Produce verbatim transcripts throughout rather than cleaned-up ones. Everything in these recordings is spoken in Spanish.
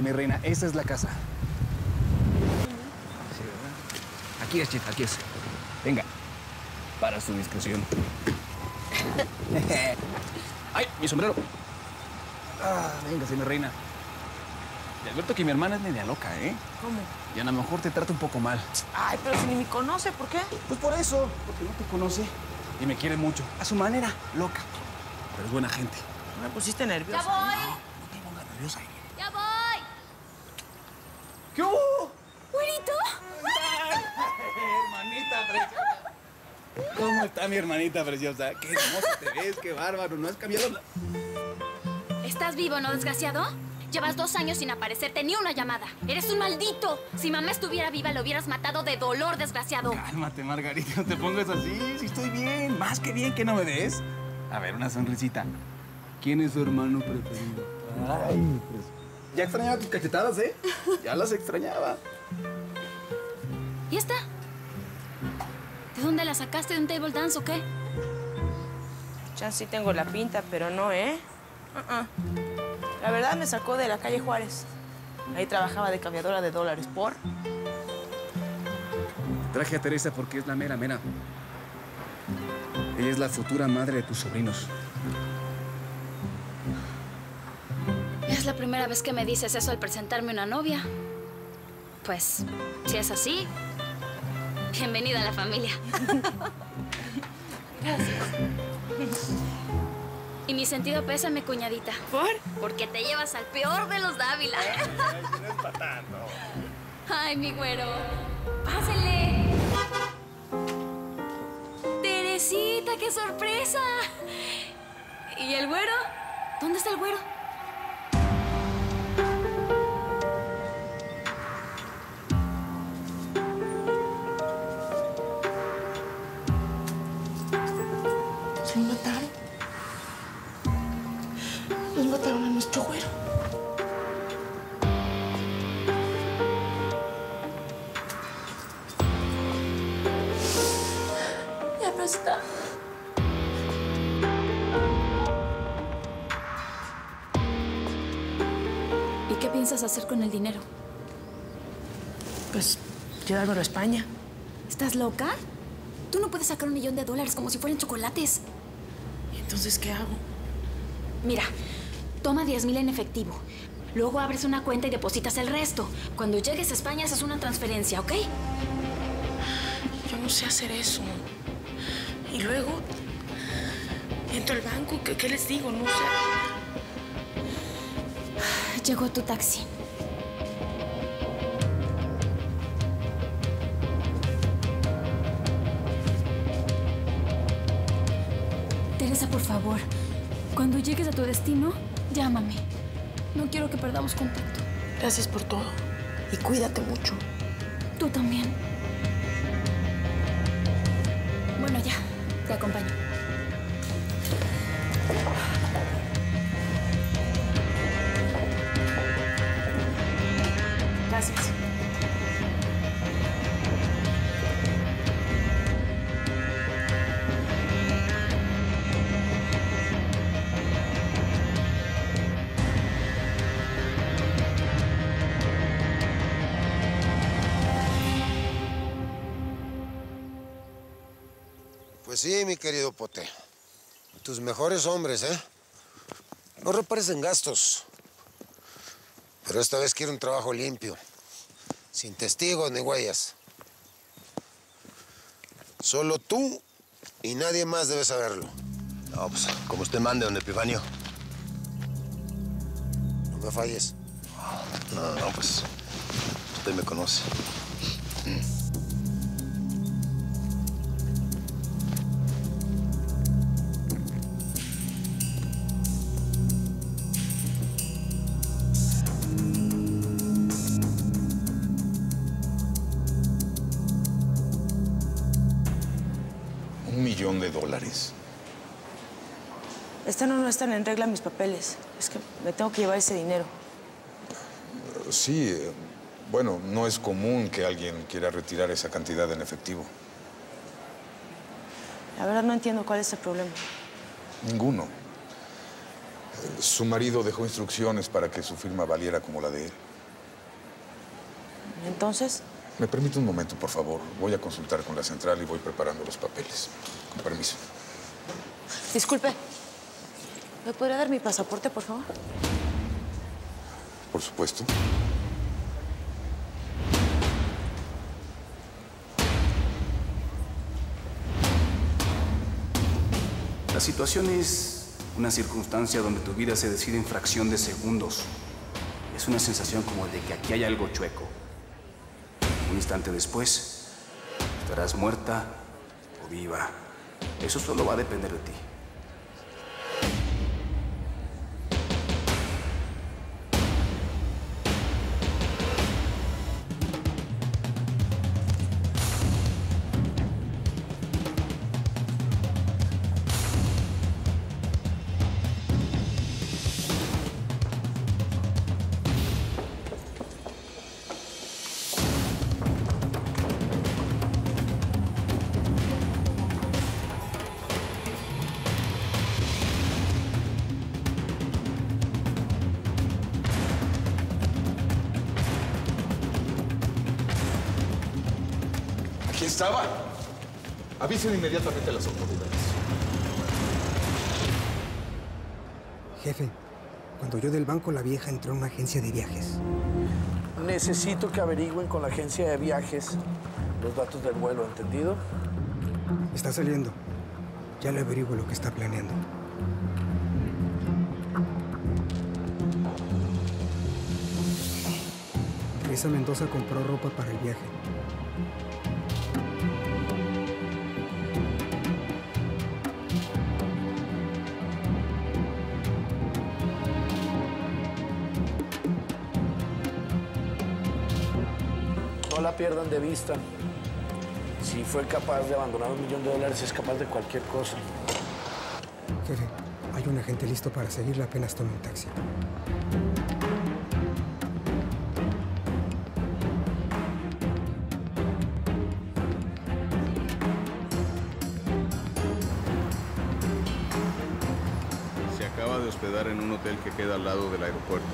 mi reina, esa es la casa. Sí, ¿verdad? Aquí es, chica, aquí es. Venga, para su discreción. ¡Ay, mi sombrero! Ah, venga, mi reina. Te advierto que mi hermana es media loca, ¿eh? ¿Cómo? Y a lo mejor te trata un poco mal. Ay, pero si ni me conoce, ¿por qué? Pues por eso, porque no te conoce y me quiere mucho. A su manera, loca. Pero es buena gente. Me pusiste nerviosa. ¡Ya voy! No, no te pongas nerviosa. ¡Ya voy! ¿Qué hubo? ¡Güerito! Hermanita preciosa. ¿Cómo está mi hermanita preciosa? Qué hermosa te ves, qué bárbaro. No has cambiado la... ¿Estás vivo, no, desgraciado? Llevas dos años sin aparecerte ni una llamada. ¡Eres un maldito! Si mamá estuviera viva, lo hubieras matado de dolor, desgraciado. Cálmate, Margarita, no te pongas así. Si estoy bien, más que bien, que no me ves. A ver, una sonrisita. ¿Quién es su hermano preferido? Ay, pues... Ya extrañaba tus cachetadas, ¿eh? Ya las extrañaba. ¿Y esta? ¿De dónde la sacaste? ¿De un table dance o qué? Chance sí tengo la pinta, pero no, ¿eh? Uh-uh. La verdad me sacó de la calle Juárez. Ahí trabajaba de cambiadora de dólares. ¿Por? Traje a Teresa porque es la mera mera. Ella es la futura madre de tus sobrinos. Es la primera vez que me dices eso al presentarme una novia. Pues, si es así, bienvenida a la familia. Gracias. Y mi sentido pésame, cuñadita. ¿Por? Porque te llevas al peor de los Dávila. Ay, no es para tanto. Ay, mi güero. Pásenle. Teresita, qué sorpresa. ¿Y el güero? ¿Dónde está el güero? Se lo mataron. Nos mataron a nuestro güero. Ya no está. ¿Y qué piensas hacer con el dinero? Pues llevármelo a España. ¿Estás loca? Tú no puedes sacar un millón de dólares como si fueran chocolates. ¿Y entonces qué hago? Mira, toma diez mil en efectivo. Luego abres una cuenta y depositas el resto. Cuando llegues a España haces una transferencia, ¿ok? Yo no sé hacer eso. Y luego entro al banco. ¿Qué, qué les digo? No sé. Llegó tu taxi. Teresa, por favor, cuando llegues a tu destino, llámame. No quiero que perdamos contacto. Gracias por todo. Y cuídate mucho. Tú también. Bueno, ya. Te acompaño. Gracias. Pues sí, mi querido Pote. Tus mejores hombres, ¿eh? No repares en gastos. Pero esta vez quiero un trabajo limpio. Sin testigos ni huellas. Solo tú y nadie más debe saberlo. No, pues, como usted mande, don Epifanio. No me falles. No, no, pues, usted me conoce. Un millón de dólares. Están o no están en regla mis papeles. Es que me tengo que llevar ese dinero. Sí, eh, bueno, no es común que alguien quiera retirar esa cantidad en efectivo. La verdad no entiendo cuál es el problema. Ninguno. Eh, Su marido dejó instrucciones para que su firma valiera como la de él. Entonces, ¿Me permite un momento, por favor? Voy a consultar con la central y voy preparando los papeles. Con permiso. disculpe. ¿Me podría dar mi pasaporte, por favor? Por supuesto. La situación es una circunstancia donde tu vida se decide en fracción de segundos. Es una sensación como de que aquí hay algo chueco. Un instante después, estarás muerta o viva. Eso solo va a depender de ti. Aquí estaba. Avisen inmediatamente a las autoridades. Jefe, cuando yo del banco, la vieja entró en una agencia de viajes. Necesito que averigüen con la agencia de viajes los datos del vuelo, ¿entendido? Está saliendo. Ya le averiguo lo que está planeando. Teresa Mendoza compró ropa para el viaje. No la pierdan de vista. Si fue capaz de abandonar un millón de dólares, es capaz de cualquier cosa. Jefe, hay un agente listo para seguirla apenas tome un taxi. Se acaba de hospedar en un hotel que queda al lado del aeropuerto.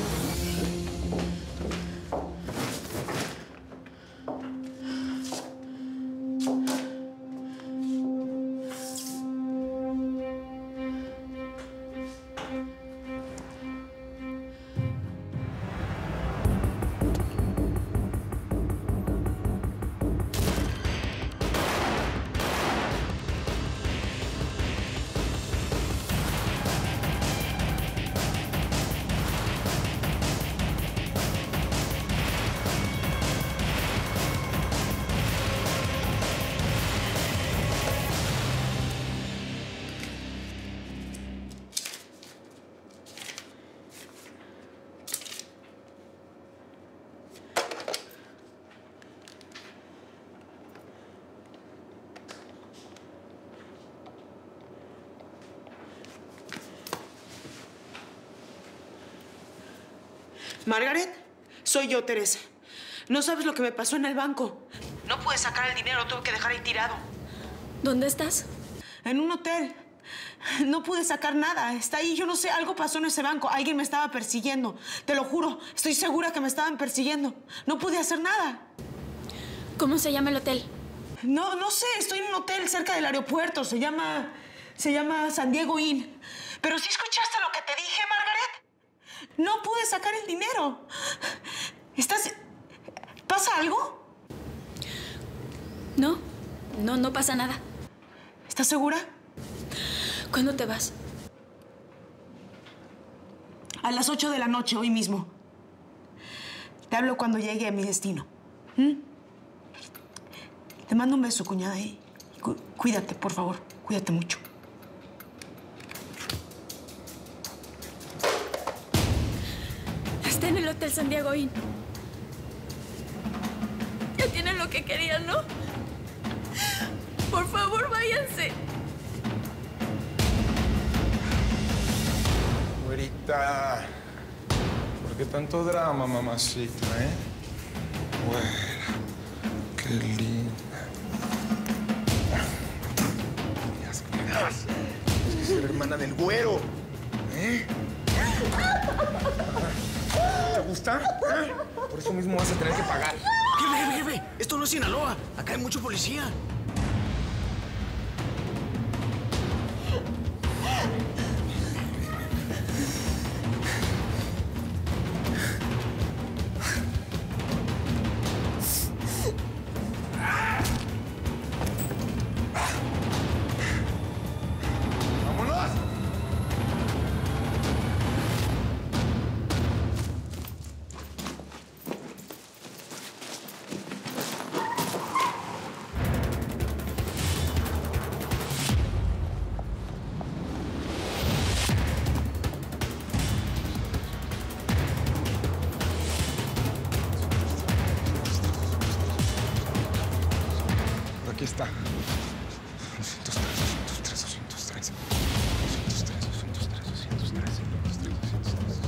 Margaret, soy yo, Teresa. No sabes lo que me pasó en el banco. No pude sacar el dinero, tuve que dejar ahí tirado. ¿Dónde estás? En un hotel. No pude sacar nada. Está ahí, yo no sé, algo pasó en ese banco. Alguien me estaba persiguiendo. Te lo juro, estoy segura que me estaban persiguiendo. No pude hacer nada. ¿Cómo se llama el hotel? No, no sé, estoy en un hotel cerca del aeropuerto. Se llama... se llama San Diego Inn. Pero ¿sí escuchaste lo que te dije, Margaret? No pude sacar el dinero. ¿Estás... ¿Pasa algo? No, no, no pasa nada. ¿Estás segura? ¿Cuándo te vas? A las ocho de la noche, hoy mismo. Te hablo cuando llegue a mi destino. ¿Mm? Te mando un beso, cuñada. ¿eh? Cu- cuídate, por favor. Cuídate mucho. Está en el Hotel San Diego Inn. Ya tienen lo que querían, ¿no? Por favor, váyanse. Güerita, ¿por qué tanto drama, mamacita, eh? Güera, qué linda. Es que ser hermana del güero, ¿eh? ¿Te gusta? ¿Eh? Por eso mismo vas a tener que pagar. Jefe, jefe, jefe. Esto no es Sinaloa. Acá hay mucho policía. Aquí está. doscientos tres, doscientos tres, doscientos tres. doscientos tres, doscientos tres, doscientos tres, doscientos tres, doscientos tres.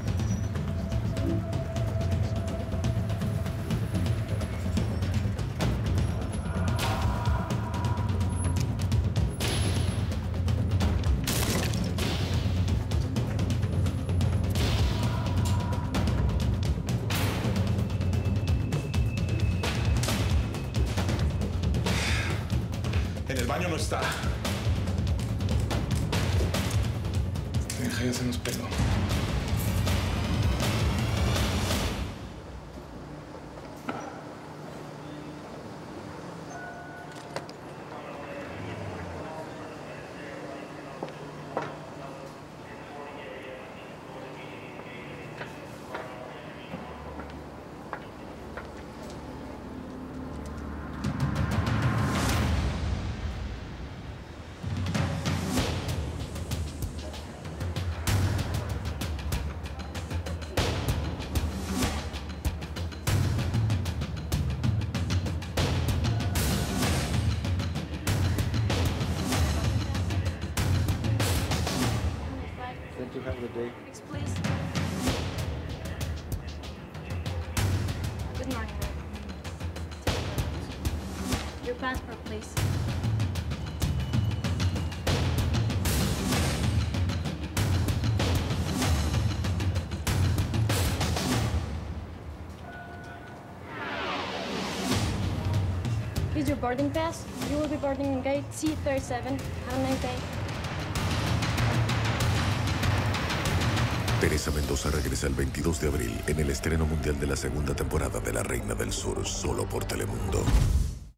En el baño no está. Deja, ya se nos peló. Can't you have the date? Yes, please. Good morning. Your passport, please. Here's your boarding pass. You will be boarding in gate C thirty-seven. Have a nice day. Teresa Mendoza regresa el veintidós de abril en el estreno mundial de la segunda temporada de La Reina del Sur, solo por Telemundo.